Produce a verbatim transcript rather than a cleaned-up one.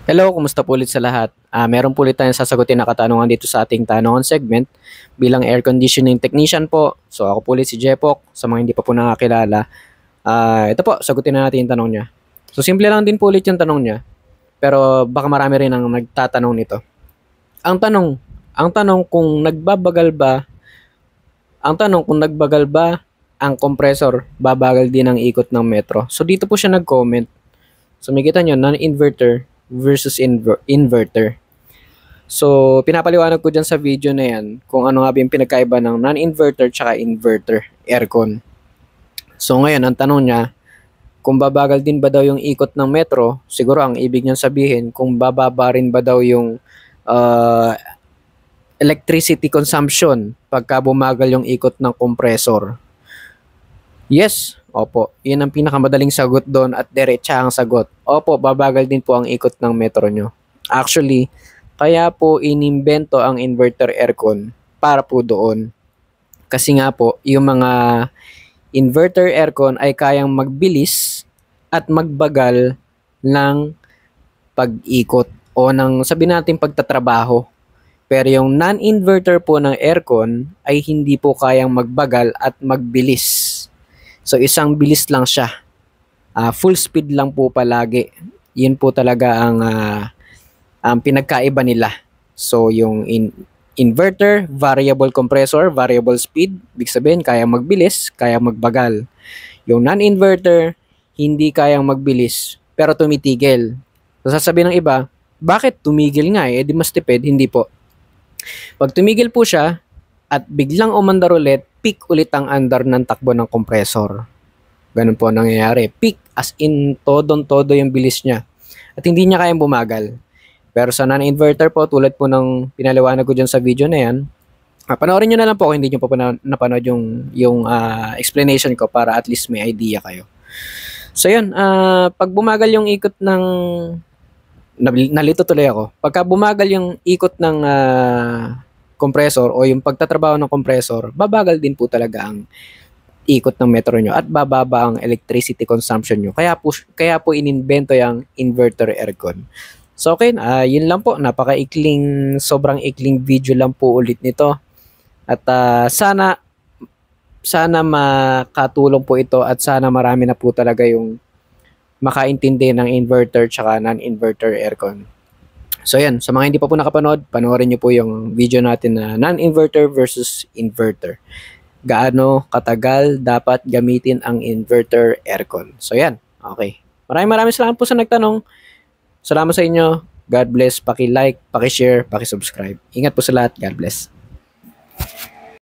Hello, kumusta po ulit sa lahat? Ah, meron po ulit tayong sasagutin na katanungan dito sa ating tanungan segment bilang air conditioning technician po. So ako po ulit si Jepok, sa mga hindi pa po nakakilala. Ah, ito po, sagutin na natin yung tanong niya. So simple lang din po ulit yung tanong niya, pero baka marami rin ang nagtatanong nito. Ang tanong, ang tanong kung nagbabagal ba, ang tanong kung nagbagal ba ang compressor, babagal din ang ikot ng metro. So dito po siya nag-comment. So makikita nyo, non-inverter versus inver- inverter. So, pinapaliwanag ko dyan sa video na yan kung ano nga ba yung pinagkaiba ng non-inverter tsaka inverter aircon. So, ngayon, ang tanong niya, kung babagal din ba daw yung ikot ng metro, siguro ang ibig niyang sabihin, kung bababa rin ba daw yung uh, electricity consumption pagka bumagal yung ikot ng compressor. Yes, opo. Yun ang pinakamadaling sagot doon at diretsa ang sagot. Opo, babagal din po ang ikot ng metro nyo. Actually, kaya po inimbento ang inverter aircon para po doon. Kasi nga po, yung mga inverter aircon ay kayang magbilis at magbagal ng pag-ikot o ng sabi natin pagtatrabaho. Pero yung non-inverter po ng aircon ay hindi po kayang magbagal at magbilis. So isang bilis lang siya. Uh, full speed lang po palagi. Yun po talaga ang uh, ang pinagkaiba nila. So yung in inverter, variable compressor, variable speed, ibig sabihin kaya magbilis, kaya magbagal. Yung non-inverter, hindi kayang magbilis pero tumitigil. So sasabihin ng iba, bakit tumigil nga eh, di mas tipid? Hindi po. Pag tumigil po siya at biglang umandar ulit, peak ulit ang andar ng takbo ng compressor. Ganun po ang nangyayari. Peak as in todong-todo yung bilis niya. At hindi niya kayang bumagal. Pero sa non-inverter po, tulad po ng pinaliwanag ko dyan sa video na yan, ah, panoorin nyo na lang po kung hindi nyo pa po na, napanood yung, yung uh, explanation ko para at least may idea kayo. So yun, uh, pag bumagal yung ikot ng, nalito tuloy ako, pagka bumagal yung ikot ng uh, compressor o yung pagtatrabaho ng compressor, babagal din po talaga ang ikot ng metro nyo at bababa ang electricity consumption nyo. Kaya po, kaya po inimbento yung inverter aircon. So okay, uh, yun lang po. Napaka-ikling, sobrang ikling video lang po ulit nito. At uh, sana, sana makatulong po ito at sana marami na po talaga yung makaintindi ng inverter tsaka non-inverter aircon. So yan, sa mga hindi pa po nakapanood, panoorin nyo po yung video natin na non-inverter versus inverter. Gaano katagal dapat gamitin ang inverter aircon. So yan, okay. Maraming maraming salamat po sa nagtanong. Salamat sa inyo. God bless. Paki-like, paki-share, paki-subscribe. Ingat po sa lahat. God bless.